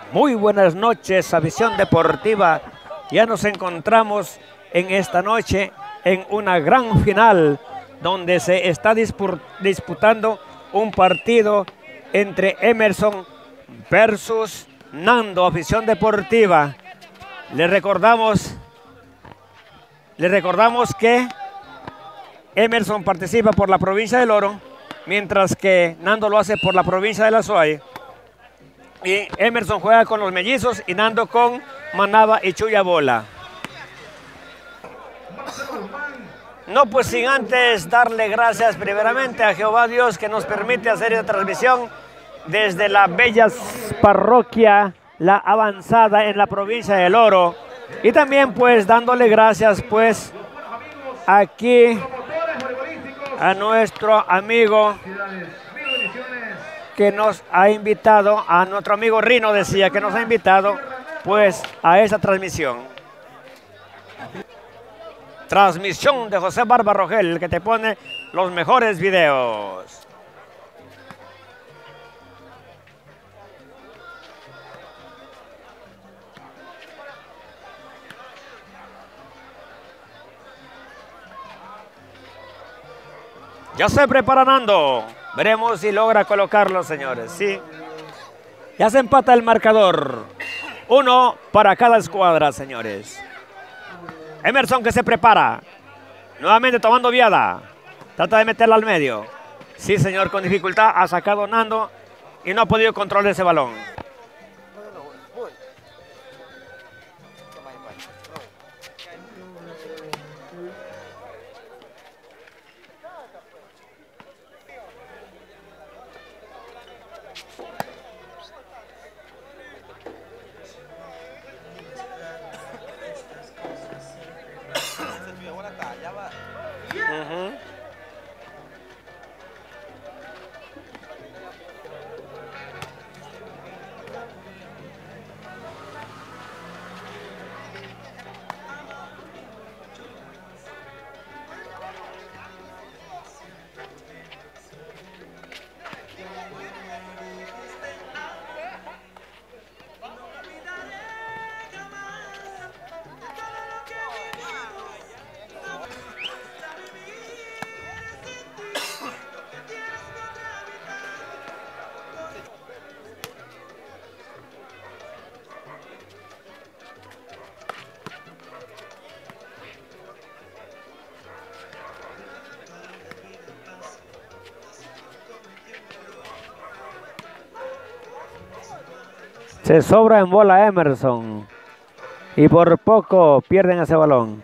Muy buenas noches, afición deportiva. Ya nos encontramos en esta noche en una gran final donde se está disputando un partido entre Emerson versus Nando, afición deportiva. Le recordamos que Emerson participa por la provincia del Oro, mientras que Nando lo hace por la provincia de La Suay. Y Emerson juega con los mellizos y Nando con Manaba y Chuyabola. No, pues sin antes darle gracias primeramente a Jehová Dios que nos permite hacer esta transmisión desde la bella parroquia La Avanzada en la provincia del Oro. Y también pues dándole gracias pues aquí a nuestro amigo que nos ha invitado, a nuestro amigo Rino decía que nos ha invitado pues a esta transmisión. Transmisión de José Barba Rogel, que te pone los mejores videos. Ya se prepara Nando. Veremos si logra colocarlo, señores. Sí. Ya se empata el marcador. 1 para cada escuadra, señores. Emerson que se prepara. Nuevamente tomando viada. Trata de meterla al medio. Sí, señor, con dificultad ha sacado Nando y no ha podido controlar ese balón. Se sobra en bola Emerson y por poco pierden ese balón.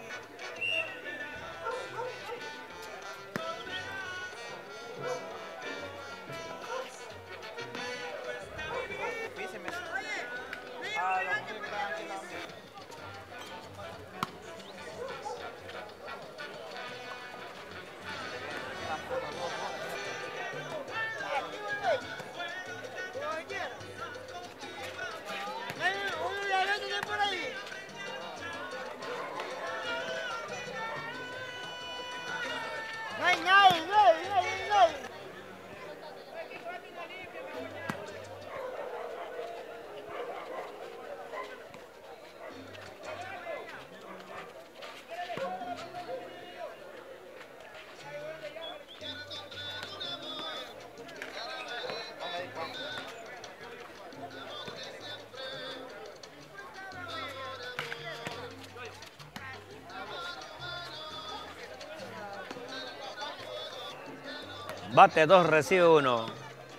Bate 2, recibe 1.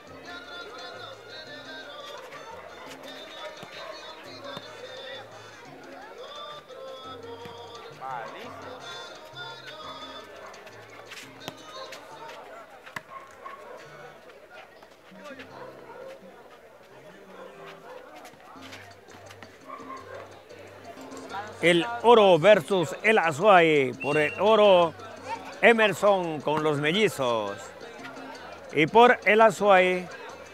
El Oro versus el Azuay. Por el Oro, Emerson con los mellizos. Y por el Azuay,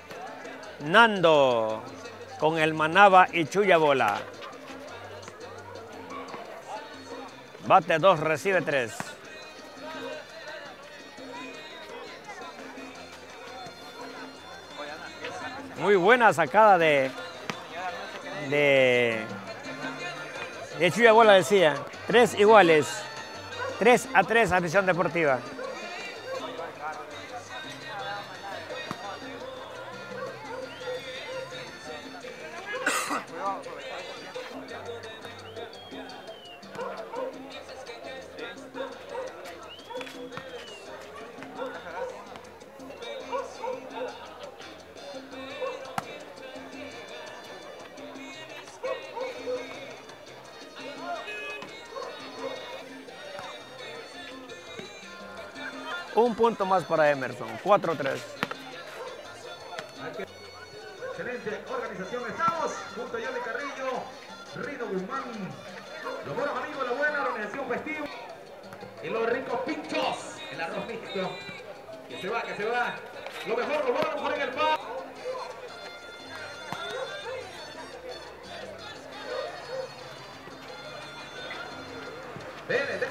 Nando con el Manaba y Chuyabola. Bate 2, recibe 3. Muy buena sacada de de Chuya Bola decía. 3 iguales. 3-3 a Visión Deportiva. Un punto más para Emerson, 4-3. Excelente organización estamos, junto a Yoli Carrillo, Rino Guzmán, los buenos amigos, la buena organización festiva y los ricos pinchos, el arroz mixto, que se va, lo mejor en el pan. Dele.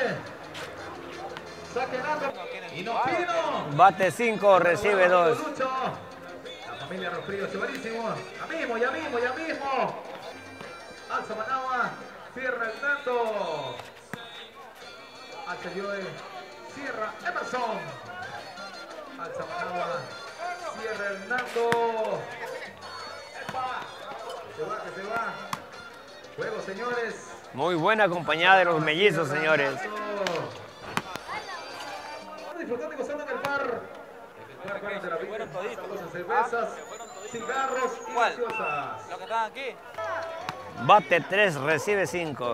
Saquenando. Y no pino. Bate 5, recibe 2. La familia Rofrío, chéverísimo. Ya mismo. Alza Managua, cierra el tanto. Alza Joe, cierra Emerson. Alza Managua, cierra Hernando. ¡Epa! Que se va. Juego, señores. Muy buena acompañada de los mellizos, señores. Disfrutando y gozando en el bar. De la vida, cervezas, cigarros y gaseosas. Los que están aquí. Bate 3, recibe 5.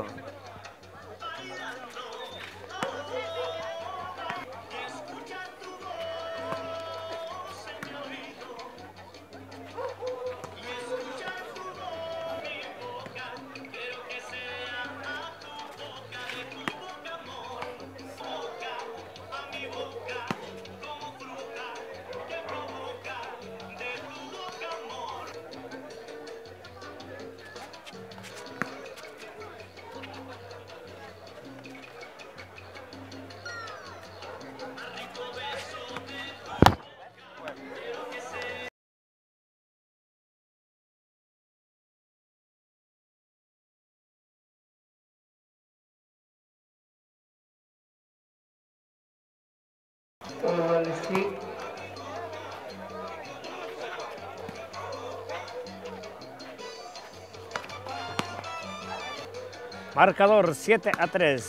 Marcador 7-3.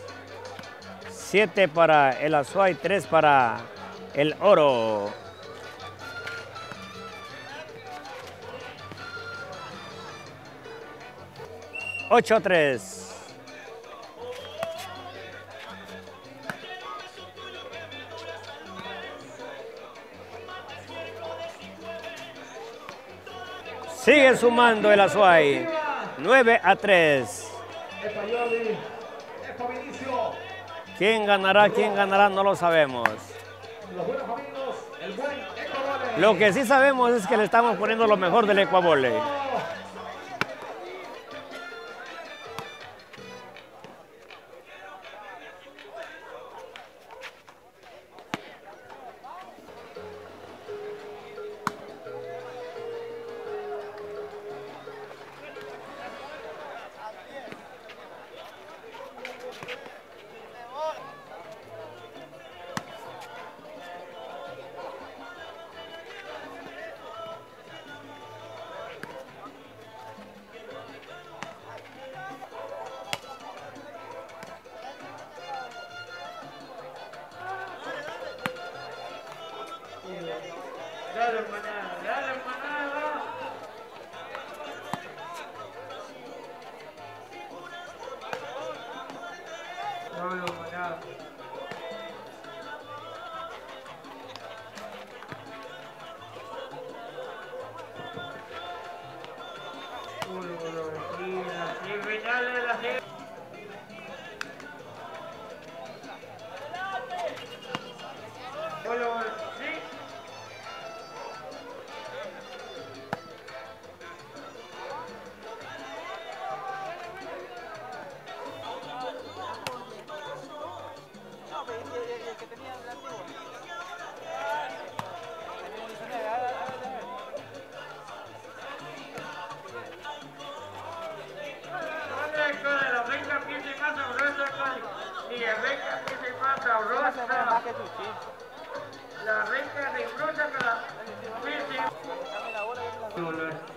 7 para el Azuay, 3 para el Oro. $8-3. Sigue sumando el Azuay. 9-3. ¿Quién ganará? No lo sabemos. Lo que sí sabemos es que le estamos poniendo lo mejor del Ecuavole.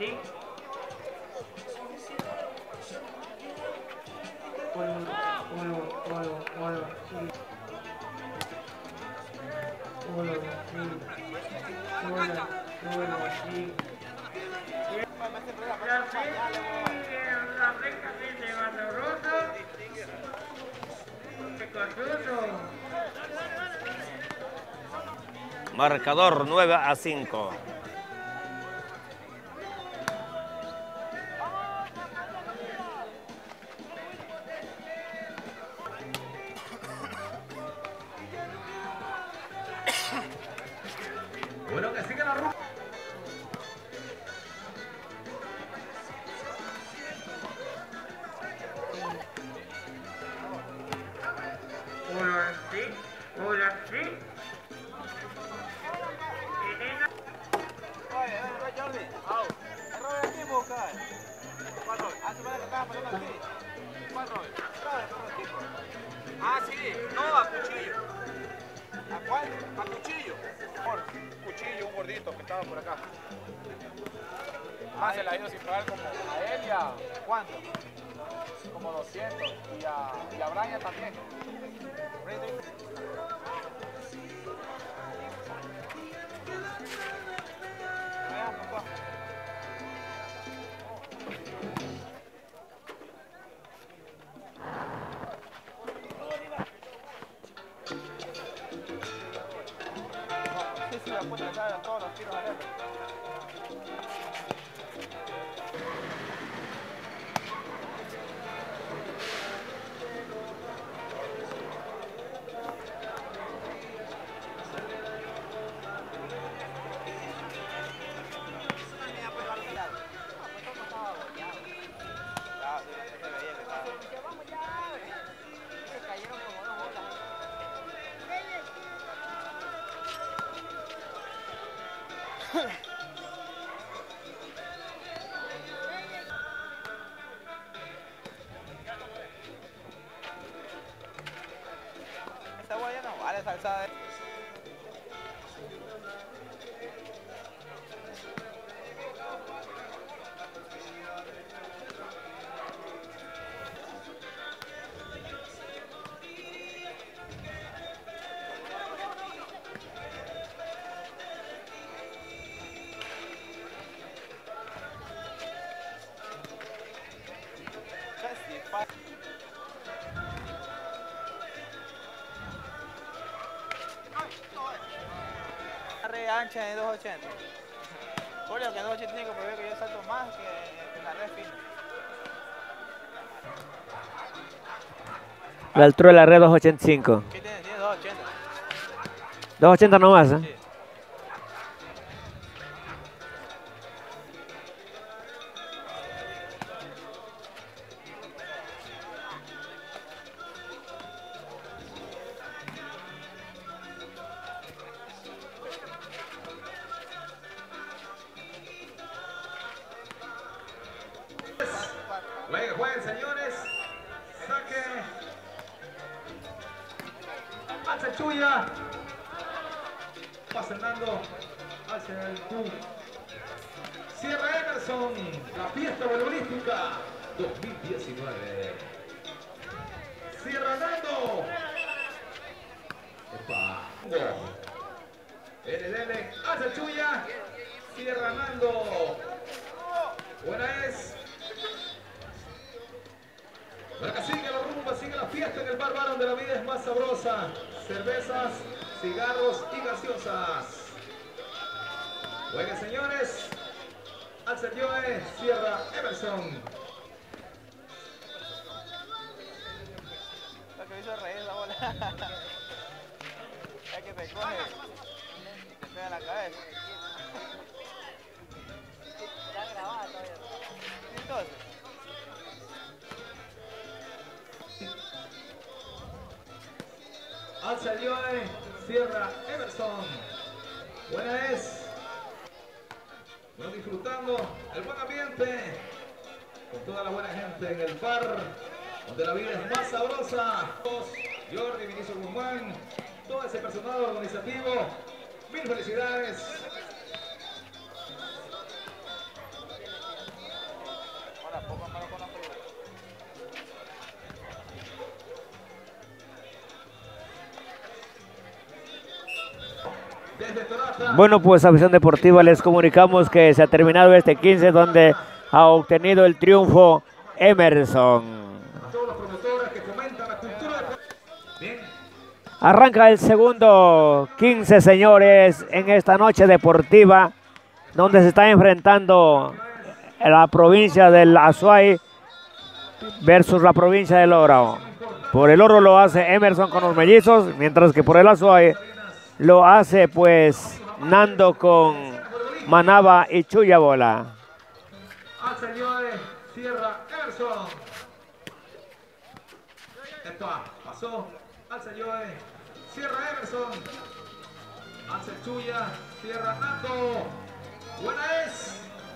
sí. Olo, sí. Olo, sí. Olo, sí. La flecha se va sabroso. Qué cortudo. Marcador 9-5. Bueno, que siga la rumba. Olo, sí. Olo, sí. Ah, sí, no, a cuchillo. ¿A cuál? A cuchillo. Cuchillo, un gordito que estaba por acá. Ah, se la ha ido sin pagar como a él y a... ¿Cuánto? Como 200. Y a Brian también. Sí, la puta le sabe a todos los tiros adentro. Esta guaya no vale salsa de... Una red ancha de 280. Julio que 285, pero veo que yo salto más que la red fina. La altura de la red 285. ¿Qué tiene? Tiene 280. 280 nomás, ¿eh? Sí. Jueguen, señores. Saque. Hace Chuya. Pasa Hernando. Hacia el Q. Cierra Emerson. La fiesta voleibolística 2019. Cierra Hernando. Epa. LL. Hace Chuya. Cierra Hernando. Buena es. Bueno, sigue la rumba, sigue la fiesta en el bar bar donde la vida es más sabrosa. Cervezas, cigarros y gaseosas. Jueguen, señores. Alza Joe, cierra Emerson. Lo que me hizo reír la bola. Es que te coge y te pega en la cabeza. Está grabada todavía. Entonces. Alza Joe, cierra Emerson. Buena es. Bueno, disfrutando el buen ambiente con toda la buena gente en el bar donde la vida es más sabrosa. Jordi, Vinicio Guzmán, todo ese personal organizativo. Mil felicidades. Bueno, pues a Visión Deportiva les comunicamos que se ha terminado este 15 donde ha obtenido el triunfo Emerson. Arranca el segundo 15, señores, en esta noche deportiva donde se está enfrentando la provincia del Azuay versus la provincia del Oro. Por el Oro lo hace Emerson con los mellizos, mientras que por el Azuay lo hace pues Nando con Manaba y Chuya Bola. Al señor Sierra Emerson. Pasó al señor Sierra Emerson. Hace Chuya, Sierra Nando. Buena es.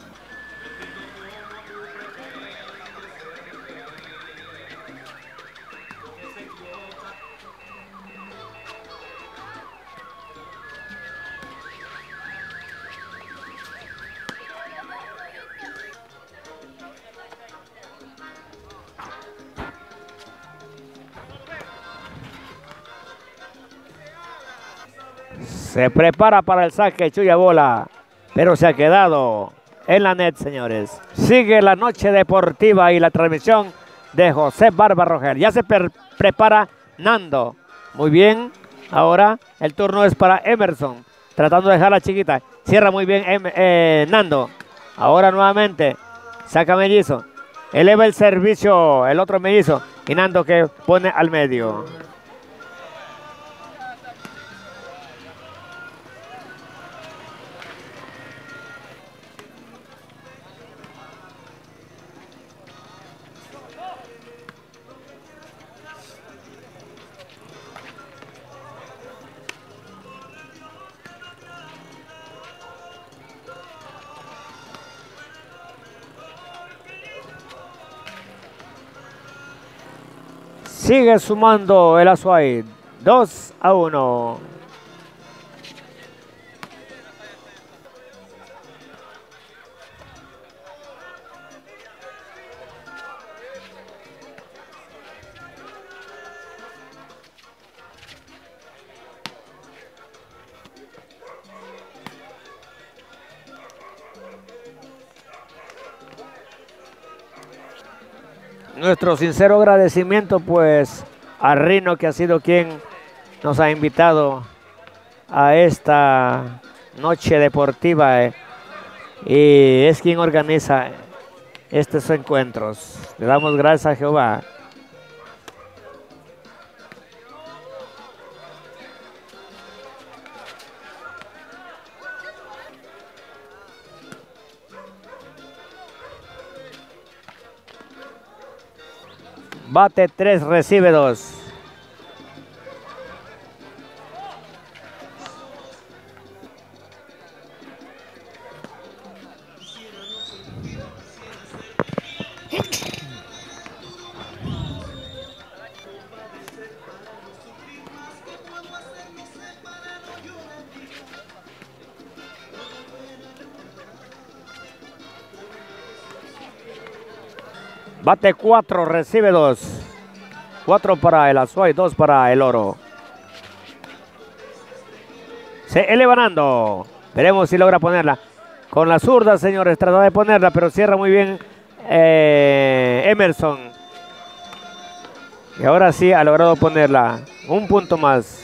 Se prepara para el saque Chuya Bola, pero se ha quedado en la net, señores. Sigue la noche deportiva y la transmisión de José Barba Rogel. Ya se prepara Nando. Muy bien, ahora el turno es para Emerson, tratando de dejar la chiquita. Cierra muy bien Nando. Ahora nuevamente saca mellizo. Eleva el servicio el otro mellizo y Nando que pone al medio. Sigue sumando el Azuay, 2-1. Nuestro sincero agradecimiento pues a Rino, que ha sido quien nos ha invitado a esta noche deportiva y es quien organiza estos encuentros. Le damos gracias a Jehová. Bate 3, recibe 2. Bate 4, recibe 2. 4 para el Azuay, 2 para el Oro. Se eleva Nando. Veremos si logra ponerla. Con la zurda, señores, trata de ponerla, pero cierra muy bien Emerson. Y ahora sí ha logrado ponerla. Un punto más.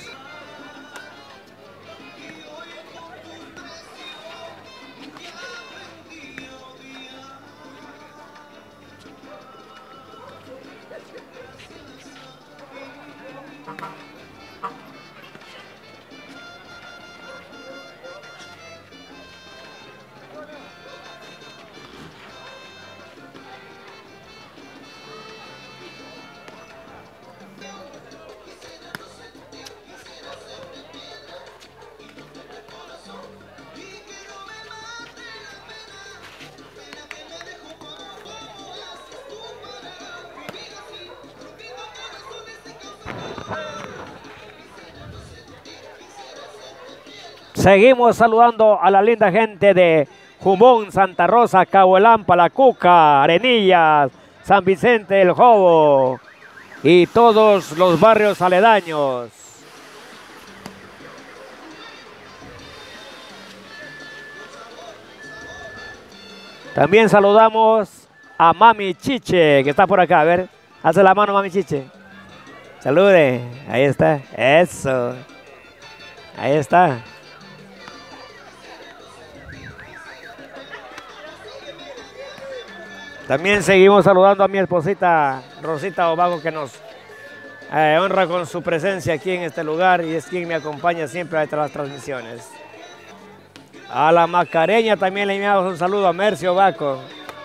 Seguimos saludando a la linda gente de Jumón, Santa Rosa, Cabo Elampa, La Cuca, Arenillas, San Vicente, El Jobo y todos los barrios aledaños. También saludamos a Mami Chiche, que está por acá. A ver, hace la mano, Mami Chiche. Salude. Ahí está. Eso. Ahí está. También seguimos saludando a mi esposita Rosita Obago, que nos honra con su presencia aquí en este lugar y es quien me acompaña siempre a las transmisiones. A la Macareña también le enviamos un saludo, a Mercio Baco.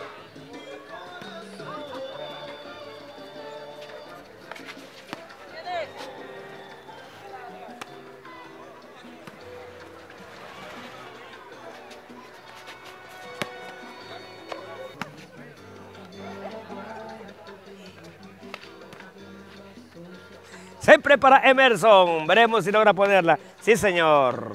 Se prepara Emerson, veremos si logra ponerla. Sí, señor.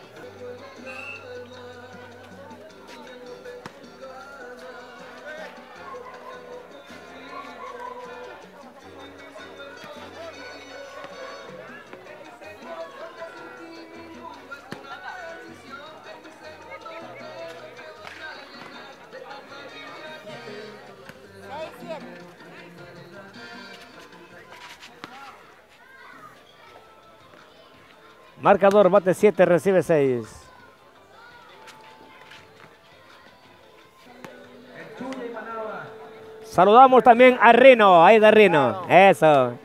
Marcador, bate 7, recibe 6. Saludamos también a Rino, ahí está Rino, eso.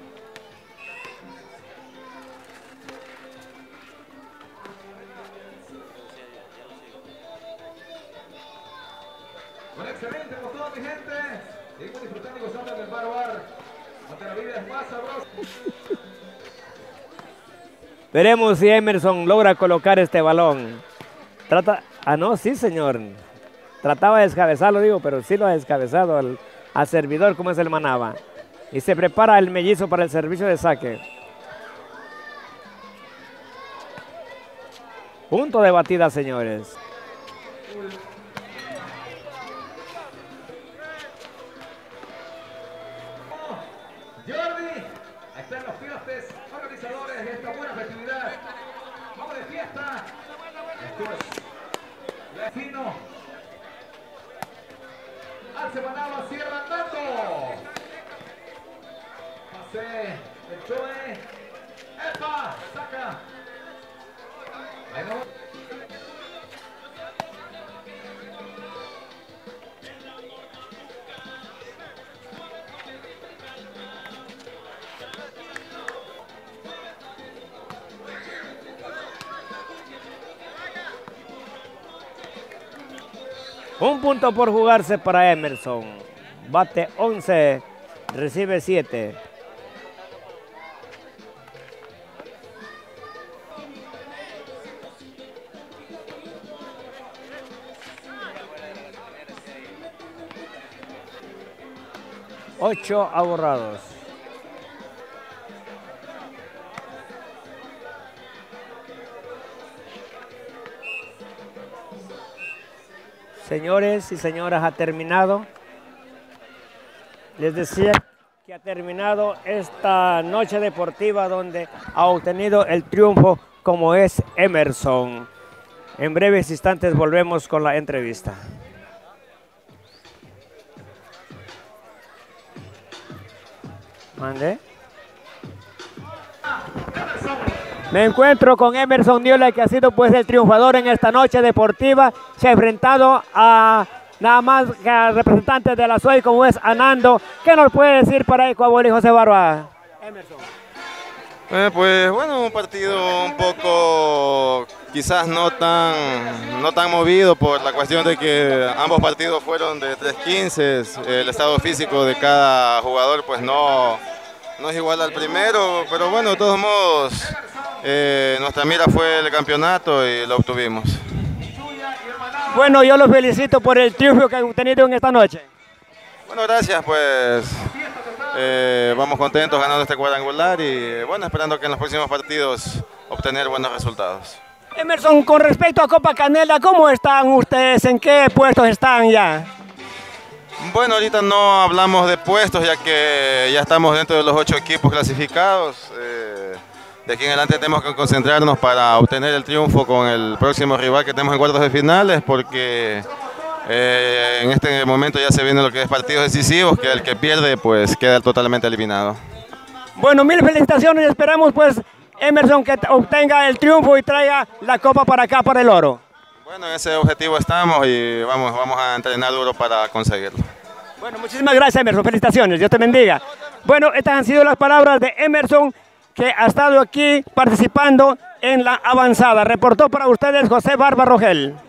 Bueno, excelente con toda mi gente. Seguimos disfrutando y gozando del bar bar. Donde la vida es más sabrosa. Veremos si Emerson logra colocar este balón. Trata... Ah, no, sí, señor. Trataba de descabezarlo, digo, pero sí lo ha descabezado al servidor, como es el Manaba. Y se prepara el mellizo para el servicio de saque. Punto de batida, señores. Jordi, ahí están los fiestes organizadores de esta buena festividad. Vamos de fiesta. Esto es Latino. Alce Manaba, cierra andando. Pase el Choe. ¡Epa! Saca. Ahí no. Un punto por jugarse para Emerson. Bate 11, recibe 7. Ocho aborrados. Señores y señoras, ha terminado. Les decía que ha terminado esta noche deportiva donde ha obtenido el triunfo como es Emerson. En breves instantes volvemos con la entrevista. ¿Mande? Me encuentro con Emerson Niola, que ha sido pues el triunfador en esta noche deportiva. Se ha enfrentado a nada más que a representantes de la SOY como es Anando. ¿Qué nos puede decir para Ecuador y José Barba? Emerson. Pues bueno, un partido un poco quizás no tan movido por la cuestión de que ambos partidos fueron de 3-15. El estado físico de cada jugador pues no es igual al primero, pero bueno, de todos modos nuestra mira fue el campeonato y lo obtuvimos. Bueno, yo los felicito por el triunfo que han obtenido en esta noche. Bueno, gracias, pues vamos contentos ganando este cuadrangular y bueno, esperando que en los próximos partidos obtener buenos resultados. Emerson, con respecto a Copa Canela, ¿cómo están ustedes? ¿En qué puestos están ya? Bueno, ahorita no hablamos de puestos ya que ya estamos dentro de los 8 equipos clasificados. De aquí en adelante tenemos que concentrarnos para obtener el triunfo con el próximo rival que tenemos en cuartos de finales, porque En este momento ya se viene lo que es partidos decisivos, que el que pierde pues queda totalmente eliminado. Bueno, mil felicitaciones. Esperamos pues, Emerson, que obtenga el triunfo y traiga la copa para acá, para el oro. Bueno, en ese objetivo estamos y vamos a entrenar duro para conseguirlo. Bueno, muchísimas gracias, Emerson. Felicitaciones. Dios te bendiga. Bueno, estas han sido las palabras de Emerson, que ha estado aquí participando en la avanzada. Reportó para ustedes José Barba Rogel.